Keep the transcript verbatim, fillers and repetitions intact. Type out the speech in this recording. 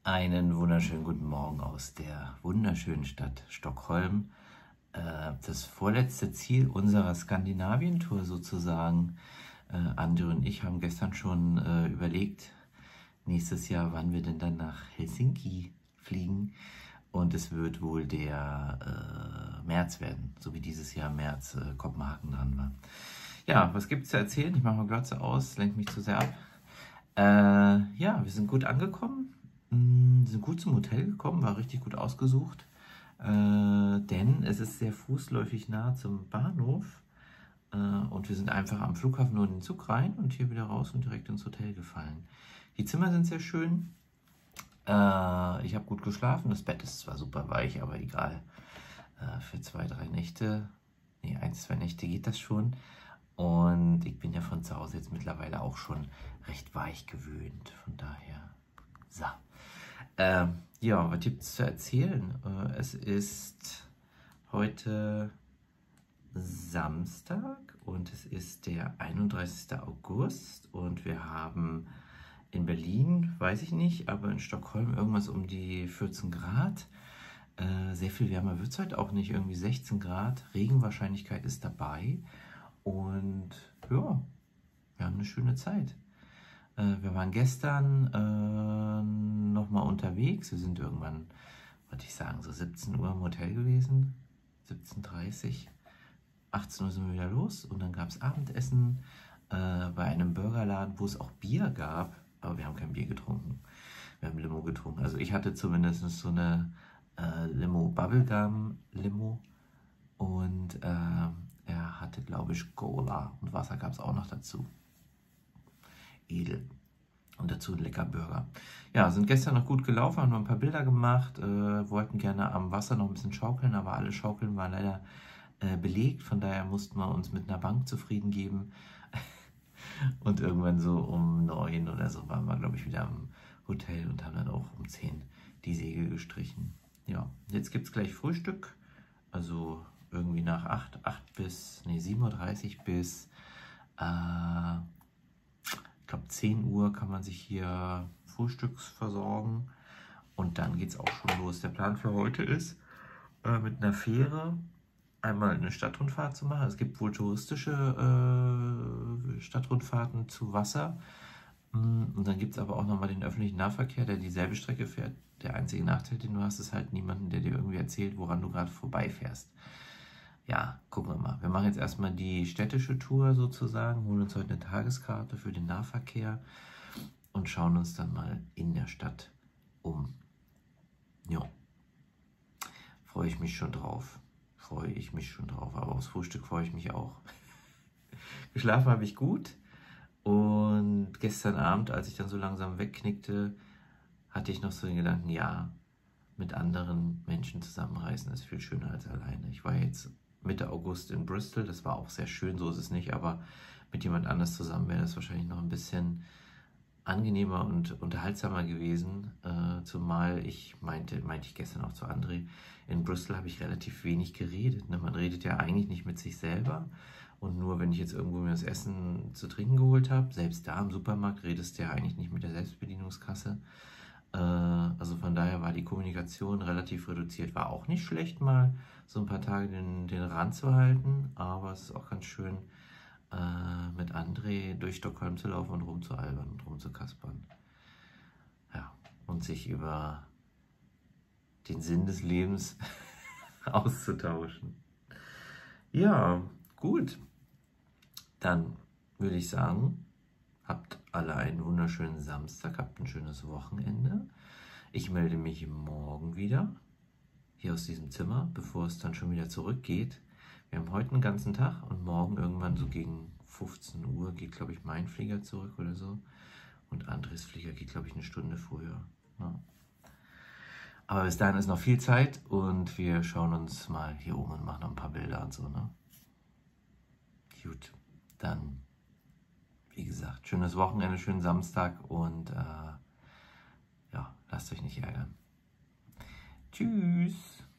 Einen wunderschönen guten Morgen aus der wunderschönen Stadt Stockholm. Äh, das vorletzte Ziel unserer Skandinavien-Tour sozusagen. Äh, André und ich haben gestern schon äh, überlegt, nächstes Jahr, wann wir denn dann nach Helsinki fliegen. Und es wird wohl der äh, März werden, so wie dieses Jahr März äh, Kopenhagen dran war. Ja, was gibt es zu erzählen? Ich mache mal Glotze aus, lenkt mich zu sehr ab. Äh, ja, wir sind gut angekommen. Wir sind gut zum Hotel gekommen, war richtig gut ausgesucht, äh, denn es ist sehr fußläufig nah zum Bahnhof äh, und wir sind einfach am Flughafen nur in den Zug rein und hier wieder raus und direkt ins Hotel gefallen. Die Zimmer sind sehr schön, äh, ich habe gut geschlafen, das Bett ist zwar super weich, aber egal, äh, für zwei, drei Nächte, nee, eins, zwei Nächte geht das schon und ich bin ja von zu Hause jetzt mittlerweile auch schon recht weich gewöhnt, von daher, so. Ähm, ja, was gibt es zu erzählen? Äh, es ist heute Samstag und es ist der einunddreißigste August und wir haben in Berlin, weiß ich nicht, aber in Stockholm irgendwas um die vierzehn Grad. Äh, sehr viel wärmer wird es heute auch nicht, irgendwie sechzehn Grad. Regenwahrscheinlichkeit ist dabei und ja, wir haben eine schöne Zeit. Wir waren gestern äh, nochmal unterwegs. Wir sind irgendwann, würde ich sagen, so siebzehn Uhr im Hotel gewesen. siebzehn Uhr dreißig. achtzehn Uhr sind wir wieder los und dann gab es Abendessen äh, bei einem Burgerladen, wo es auch Bier gab. Aber wir haben kein Bier getrunken. Wir haben Limo getrunken. Also ich hatte zumindest so eine äh, Limo Bubblegum Limo und äh, er hatte, glaube ich, Cola und Wasser gab es auch noch dazu. Edel. Und dazu ein lecker Burger. Ja, sind gestern noch gut gelaufen, haben noch ein paar Bilder gemacht, äh, wollten gerne am Wasser noch ein bisschen schaukeln, aber alle Schaukeln waren leider äh, belegt, von daher mussten wir uns mit einer Bank zufrieden geben. Und irgendwann so um neun oder so waren wir, glaube ich, wieder am Hotel und haben dann auch um zehn die Segel gestrichen. Ja, jetzt gibt es gleich Frühstück, also irgendwie nach acht, acht bis, nee, sieben Uhr dreißig bis äh, ich glaube zehn Uhr kann man sich hier Frühstücks versorgen und dann geht es auch schon los. Der Plan für heute ist, äh, mit einer Fähre einmal eine Stadtrundfahrt zu machen. Es gibt wohl touristische äh, Stadtrundfahrten zu Wasser und dann gibt es aber auch nochmal den öffentlichen Nahverkehr, der dieselbe Strecke fährt. Der einzige Nachteil, den du hast, ist halt niemanden, der dir irgendwie erzählt, woran du gerade vorbeifährst. Ja, gucken wir mal. Wir machen jetzt erstmal die städtische Tour sozusagen, holen uns heute eine Tageskarte für den Nahverkehr und schauen uns dann mal in der Stadt um. Ja, freue ich mich schon drauf. Freue ich mich schon drauf, aber aufs Frühstück freue ich mich auch. Geschlafen habe ich gut und gestern Abend, als ich dann so langsam wegknickte, hatte ich noch so den Gedanken, ja, mit anderen Menschen zusammenreisen ist viel schöner als alleine. Ich war jetzt Mitte August in Bristol, das war auch sehr schön, so ist es nicht, aber mit jemand anders zusammen wäre das wahrscheinlich noch ein bisschen angenehmer und unterhaltsamer gewesen, äh, zumal ich meinte, meinte ich gestern auch zu André, in Bristol habe ich relativ wenig geredet, ne? Man redet ja eigentlich nicht mit sich selber und nur wenn ich jetzt irgendwo mir das Essen zu trinken geholt habe, selbst da im Supermarkt redest du ja eigentlich nicht mit der Selbstbedienungskasse. Also von daher war die Kommunikation relativ reduziert. War auch nicht schlecht, mal so ein paar Tage den, den Rand zu halten, aber es ist auch ganz schön, äh, mit André durch Stockholm zu laufen und rumzualbern und rumzukaspern. Ja, und sich über den Sinn des Lebens auszutauschen. Ja, gut. Dann würde ich sagen, habt alle einen wunderschönen Samstag, habt ein schönes Wochenende. Ich melde mich morgen wieder, hier aus diesem Zimmer, bevor es dann schon wieder zurückgeht. Wir haben heute einen ganzen Tag und morgen irgendwann so gegen fünfzehn Uhr geht, glaube ich, mein Flieger zurück oder so. Und Andres Flieger geht, glaube ich, eine Stunde früher. Ja. Aber bis dahin ist noch viel Zeit und wir schauen uns mal hier oben und machen noch ein paar Bilder und so, ne? Gut, dann... Wie gesagt, schönes Wochenende, schönen Samstag und äh, ja, lasst euch nicht ärgern. Tschüss!